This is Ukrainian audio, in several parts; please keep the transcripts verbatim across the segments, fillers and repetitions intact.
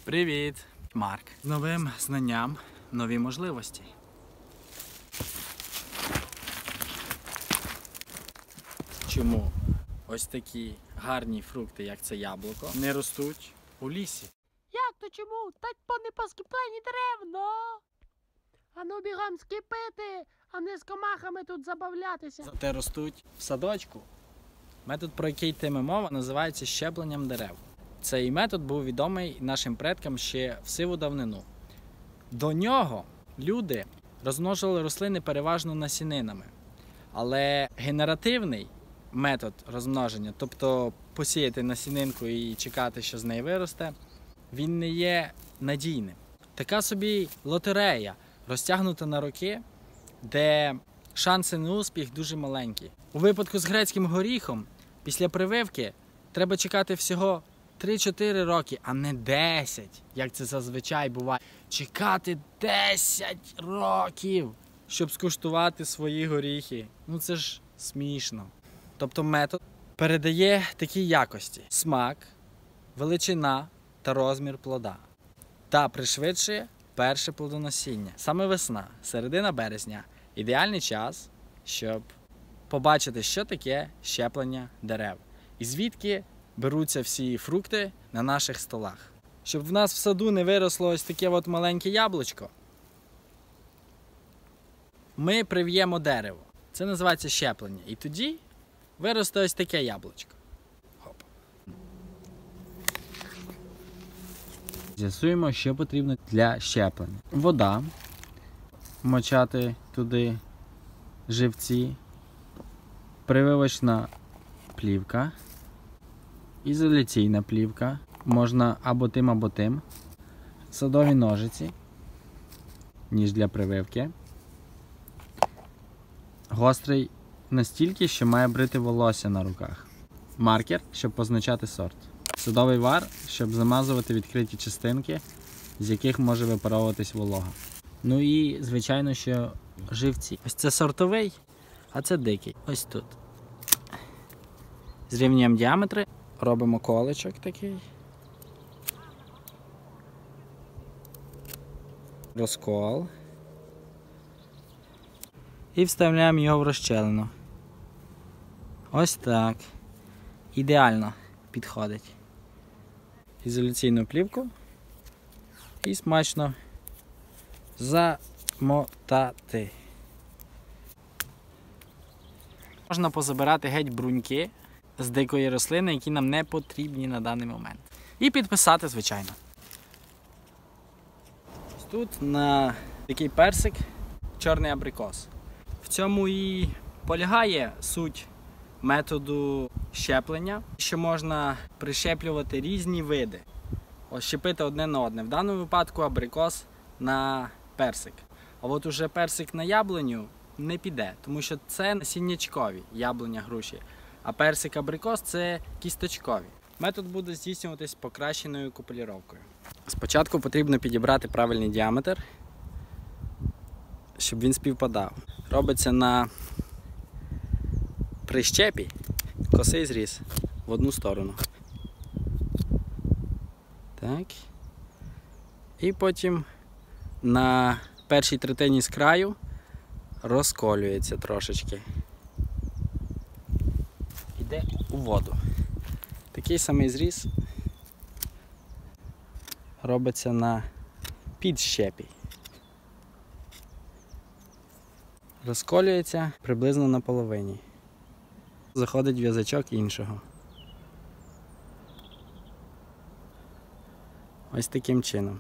Привіт, Марк. З новим знанням нові можливості. Чому ось такі гарні фрукти, як це яблуко, не ростуть у лісі? Як то чому? Та не поскіплені дерев, но. А ну бігом скипити, а не з комахами тут забавлятися. Зате ростуть в садочку. Метод, про який йтиме мова, називається щепленням дерев. Цей метод був відомий нашим предкам ще в сиву давнину. До нього люди розмножували рослини переважно насінинами. Але генеративний метод розмноження, тобто посіяти насінинку і чекати, що з неї виросте, він не є надійним. Така собі лотерея, розтягнута на роки, де шанси на успіх дуже маленькі. У випадку з грецьким горіхом, після прививки, треба чекати всього три-чотири роки, а не десять, як це зазвичай буває. Чекати десять років, щоб скуштувати свої горіхи. Ну це ж смішно. Тобто метод передає такі якості: смак, величина та розмір плода. Та пришвидшує перше плодоносіння. Саме весна, середина березня – ідеальний час, щоб побачити, що таке щеплення дерев. І звідки беруться всі фрукти на наших столах. Щоб в нас в саду не виросло ось таке от маленьке яблучко, ми прив'ємо дерево. Це називається щеплення. І тоді виросте ось таке яблучко. Хоп. З'ясуємо, що потрібно для щеплення. Вода, мочати туди живці, прививочна плівка, ізоляційна плівка, можна або тим, або тим, садові ножиці, ніж для прививки, гострий настільки, що має брити волосся на руках, маркер, щоб позначати сорт, садовий вар, щоб замазувати відкриті частинки, з яких може випаровуватись волога. Ну і, звичайно, що живці. Ось це сортовий, а це дикий. Ось тут. Зрівнюємо діаметри. Робимо колечок такий. Розкол. І вставляємо його в розщелину. Ось так. Ідеально підходить. Ізоляційну плівку. І смачно замотати. Можна позабирати геть бруньки з дикої рослини, які нам не потрібні на даний момент. І підписати, звичайно. Ось тут на такий персик чорний абрикос. В цьому і полягає суть методу щеплення, що можна прищеплювати різні види. Ось щепити одне на одне. В даному випадку абрикос на персик. А от уже персик на яблуню не піде, тому що це насіннячкові яблуня, груші. А персик абрикос – це кісточкові. Метод буде здійснюватись покращеною купуліровкою. Спочатку потрібно підібрати правильний діаметр, щоб він співпадав. Робиться на прищепі косий зріз в одну сторону. Так. І потім на першій третині з краю розколюється трошечки. Йде у воду. Такий самий зріз робиться на підщепі. Розколюється приблизно на половині. Заходить в'язачок іншого. Ось таким чином.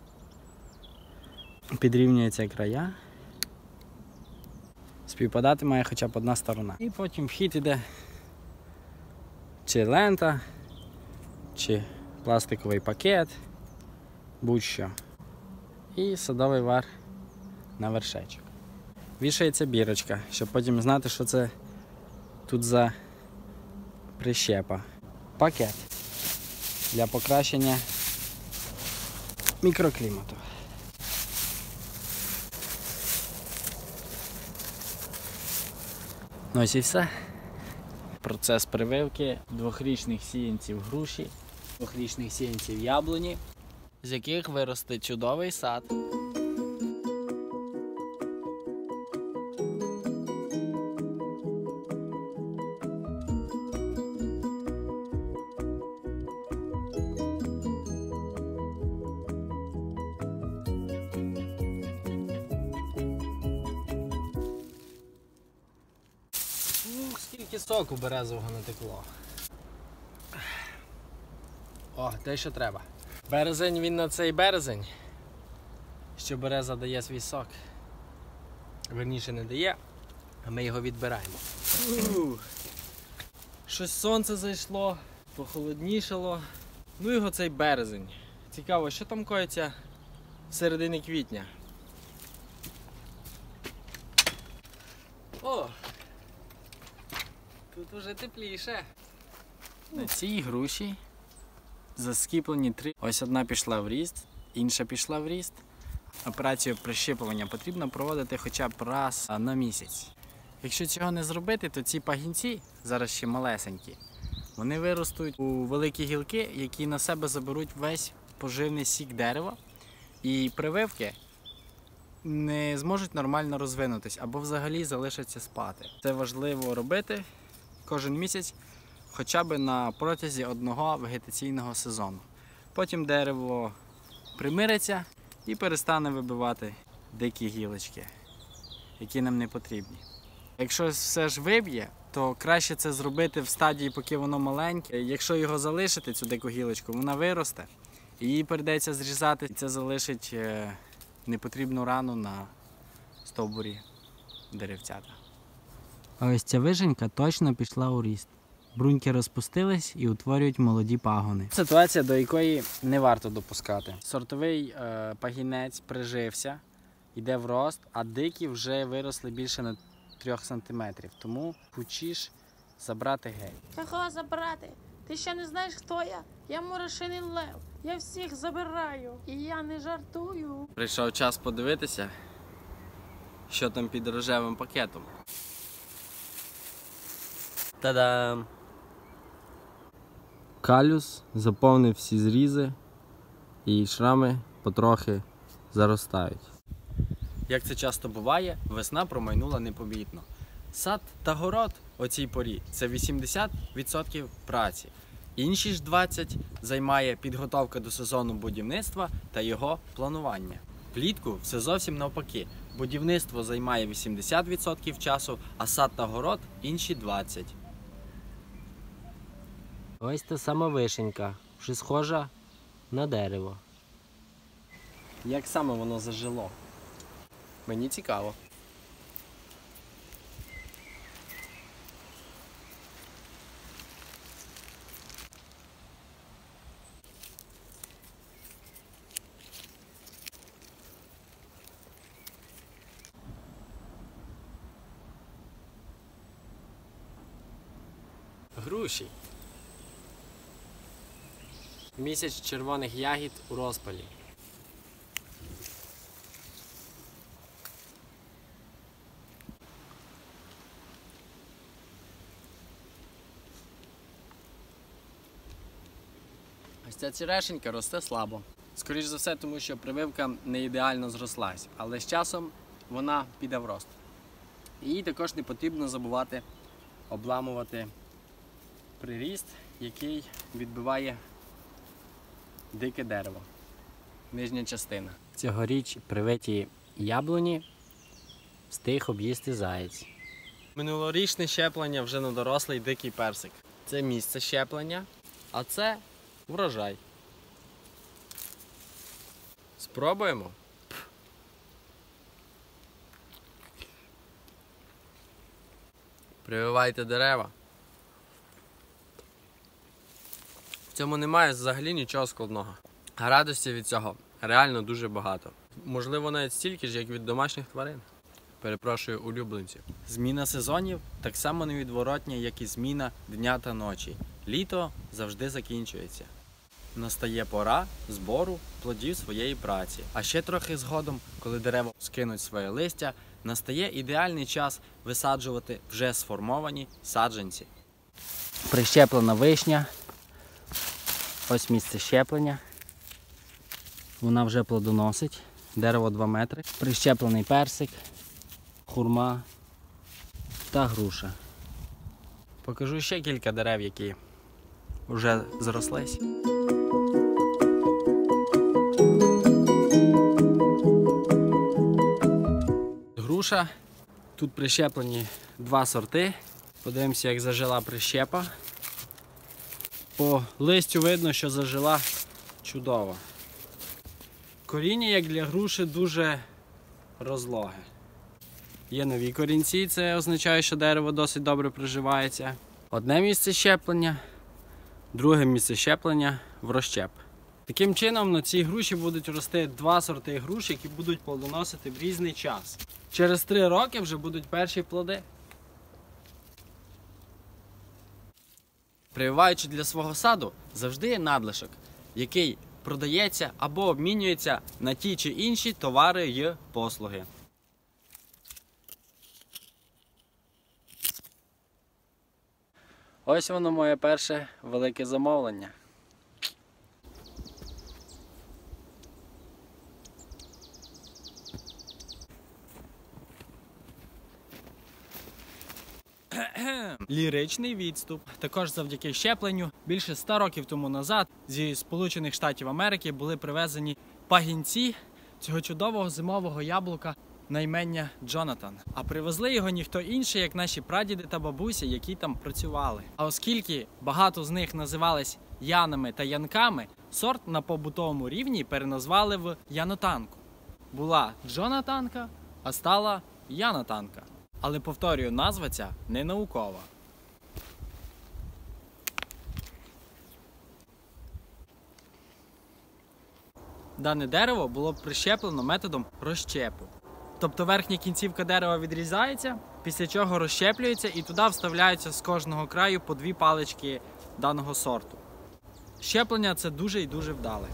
Підрівнюються края. Співпадати має хоча б одна сторона. І потім в хід іде чи лента, чи пластиковий пакет, будь-що. І садовий вар на вершечок. Вішається бірочка, щоб потім знати, що це тут за прищепа. Пакет для покращення мікроклімату. Ну ось і все. Процес прививки двохрічних сіянців груші, двохрічних сіянців яблуні з яких виросте чудовий сад. Ух, скільки соку березового натекло. О, те, що треба. Березень, він на цей березень, що береза дає свій сок. Верніше не дає, а ми його відбираємо. Ух. Щось сонце зайшло, похолоднішало. Ну його цей березень. Цікаво, що там коїться в середині квітня. О! Тут уже тепліше. На цій груші заскіплені три. Ось одна пішла в ріст, інша пішла в ріст. Операцію прищіпування потрібно проводити хоча б раз на місяць. Якщо цього не зробити, то ці пагінці, зараз ще малесенькі, вони виростуть у великі гілки, які на себе заберуть весь поживний сік дерева. І прививки не зможуть нормально розвинутись або взагалі залишаться спати. Це важливо робити кожен місяць, хоча б на протязі одного вегетаційного сезону. Потім дерево примириться і перестане вибивати дикі гілочки, які нам не потрібні. Якщо все ж виб'є, то краще це зробити в стадії, поки воно маленьке. Якщо його залишити, цю дику гілочку, вона виросте, і її прийдеться зрізати, і це залишить непотрібну рану на стовбурі деревцята. А ось ця виженька точно пішла у ріст. Бруньки розпустились і утворюють молоді пагони. Ситуація, до якої не варто допускати. Сортовий е, пагінець прижився, йде в рост, а дикі вже виросли більше на трьох сантиметрів. Тому пучіш забрати геть. Кого забрати? Ти ще не знаєш, хто я? Я Мурашинин Лев. Я всіх забираю. І я не жартую. Прийшов час подивитися, що там під рожевим пакетом. Та-дам! Калюс заповнив всі зрізи і шрами потрохи заростають. Як це часто буває, весна промайнула непомітно. Сад та город о цій порі – це вісімдесят відсотків праці. Інші ж двадцять відсотків займає підготовка до сезону будівництва та його планування. Влітку все зовсім навпаки. Будівництво займає вісімдесят відсотків часу, а сад та город – інші двадцять відсотків. Ось та сама вишенька, вже схожа на дерево. Як саме воно зажило? Мені цікаво. Груші. Місяць червоних ягід у розпалі. Ось ця черешенька росте слабо. Скоріш за все, тому що прививка не ідеально зрослась, але з часом вона піде в рост. І їй також не потрібно забувати обламувати приріст, який відбиває дике дерево, нижня частина. Цьогоріч привиті яблуні встиг об'їсти заєць. Минулорічне щеплення вже на дорослий дикий персик. Це місце щеплення, а це врожай. Спробуємо? Прививайте дерева. В цьому немає взагалі нічого складного. А радості від цього реально дуже багато. Можливо, навіть стільки ж, як від домашніх тварин. Перепрошую, улюбленців. Зміна сезонів так само невідворотня, як і зміна дня та ночі. Літо завжди закінчується. Настає пора збору плодів своєї праці. А ще трохи згодом, коли дерева скинуть своє листя, настає ідеальний час висаджувати вже сформовані саджанці. Прищеплена вишня. Ось місце щеплення. Вона вже плодоносить. Дерево два метри. Прищеплений персик, хурма та груша. Покажу ще кілька дерев, які вже зрослись. Груша. Тут прищеплені два сорти. Подивимося, як зажила прищепа. По листю видно, що зажила чудово. Коріння, як для груші, дуже розлоге. Є нові корінці, це означає, що дерево досить добре приживається. Одне місце щеплення, друге місце щеплення в розщеп. Таким чином на цій груші будуть рости два сорти груш, які будуть плодоносити в різний час. Через три роки вже будуть перші плоди. Прививаючи для свого саду, завжди є надлишок, який продається або обмінюється на ті чи інші товари й послуги. Ось воно моє перше велике замовлення. Ліричний відступ. Також завдяки щепленню більше ста років тому назад зі Сполучених Штатів Америки були привезені пагінці цього чудового зимового яблука на ім'я Джонатан. А привезли його ніхто інший, як наші прадіди та бабусі, які там працювали. А оскільки багато з них називались Янами та Янками, сорт на побутовому рівні переназвали в Янотанку. Була Джонатанка, а стала Янотанка. Але, повторюю, назва ця не наукова. Дане дерево було прищеплено методом розщепу. Тобто верхня кінцівка дерева відрізається, після чого розщеплюється і туди вставляються з кожного краю по дві палички даного сорту. Щеплення це дуже і дуже вдале.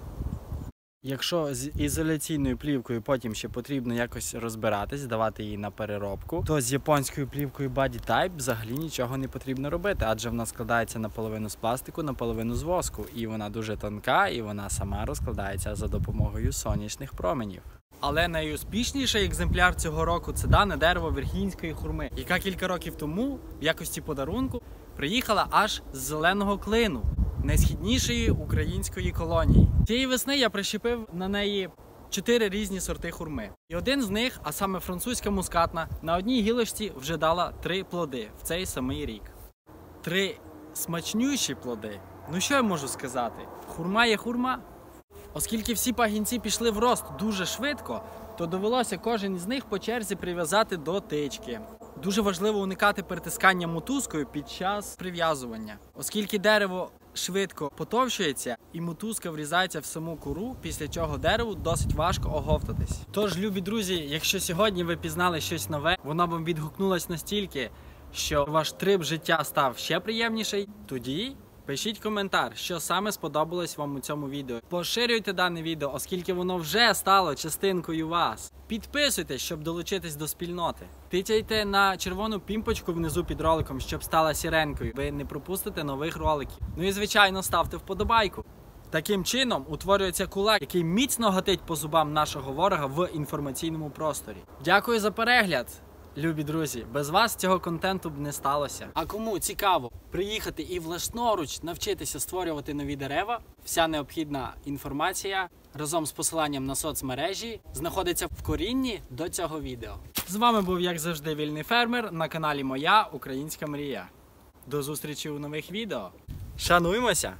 Якщо з ізоляційною плівкою потім ще потрібно якось розбиратись, давати її на переробку, то з японською плівкою Body Type взагалі нічого не потрібно робити, адже вона складається наполовину з пластику, наполовину з воску. І вона дуже тонка, і вона сама розкладається за допомогою сонячних променів. Але найуспішніший екземпляр цього року – це дане дерево віргінської хурми, яка кілька років тому в якості подарунку приїхала аж з Зеленого Клину, найсхіднішої української колонії. Цієї весни я прищепив на неї чотири різні сорти хурми. І один з них, а саме французька мускатна, на одній гілочці вже дала три плоди в цей самий рік. Три смачнющі плоди. Ну що я можу сказати? Хурма є хурма. Оскільки всі пагінці пішли в рост дуже швидко, то довелося кожен із них по черзі прив'язати до тички. Дуже важливо уникати перетискання мотузкою під час прив'язування, оскільки дерево швидко потовщується і мотузка врізається в саму кору, після чого дереву досить важко оговтатись. Тож, любі друзі, якщо сьогодні ви пізнали щось нове, воно вам відгукнулось настільки, що ваш трип життя став ще приємніший, тоді пишіть коментар, що саме сподобалось вам у цьому відео. Поширюйте дане відео, оскільки воно вже стало частинкою вас. Підписуйтесь, щоб долучитись до спільноти. Тицяйте на червону пімпочку внизу під роликом, щоб стала сіренькою. Ви не пропустите нових роликів. Ну і, звичайно, ставте вподобайку. Таким чином утворюється кулак, який міцно гатить по зубам нашого ворога в інформаційному просторі. Дякую за перегляд! Любі друзі, без вас цього контенту б не сталося. А кому цікаво приїхати і власноруч навчитися створювати нові дерева, вся необхідна інформація разом з посиланням на соцмережі знаходиться в корінні до цього відео. З вами був, як завжди, Вільний Фермер на каналі Моя Українська Мрія. До зустрічі у нових відео. Шануймося!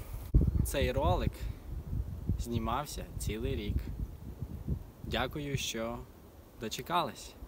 Цей ролик знімався цілий рік. Дякую, що дочекались.